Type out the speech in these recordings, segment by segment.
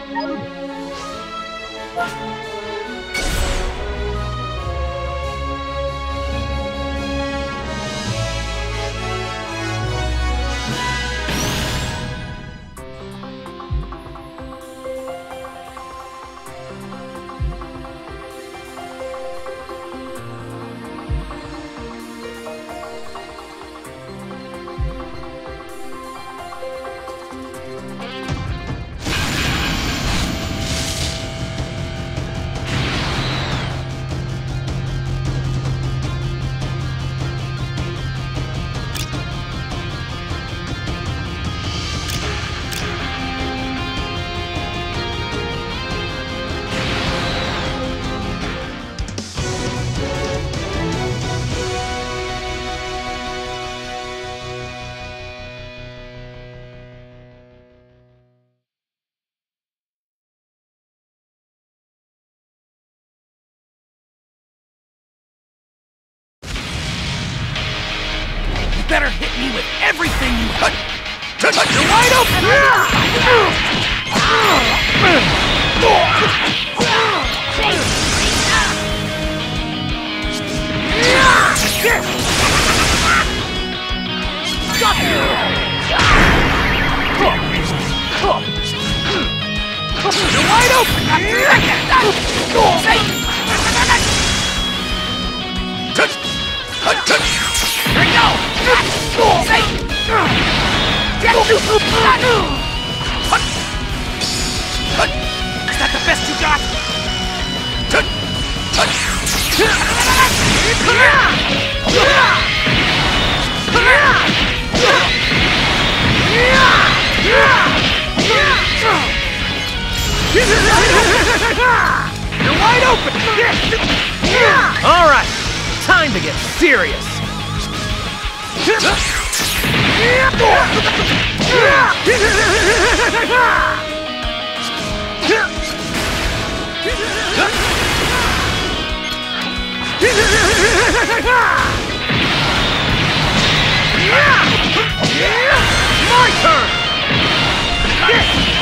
Better hit me with everything you have. You're wide open! You're wide open! Here we go! Is that the best you got? You're wide open! Alright, time to get serious! My turn! Here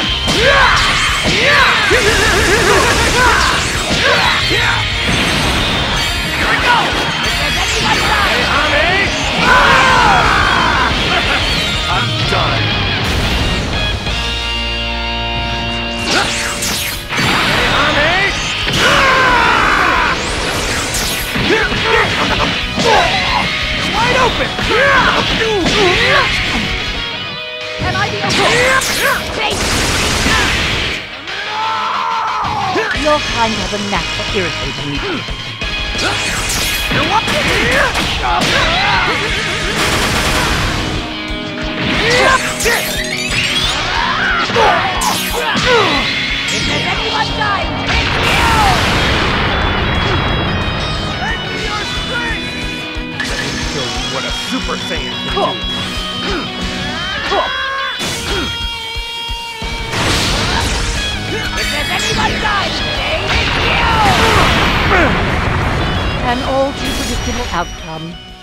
we go! Hey, honey! I'm done. Hey, honey! Wide open! Can I be okay? Your kind have a knack for irritating me. You're what? If there's anyone dying, it's you! Lend me your strength! Show you what a Super Saiyan can do. If there's anyone dying today, it's you! An all too predictable outcome.